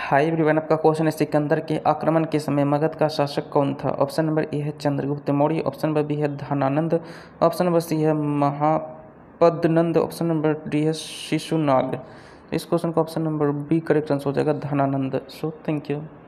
High everyone, आपका question है सिकंदर के आक्रमण के समय मगध का शासक कौन था? ऑप्शन नंबर ए है Chandragupta Maurya, option number B है धनानंद, ऑप्शन नंबर सी है महापद्नंद, ऑप्शन नंबर डी है शिशुनाग। इस क्वेश्चन का option number B correct answer हो जाएगा धनानंद। So thank you.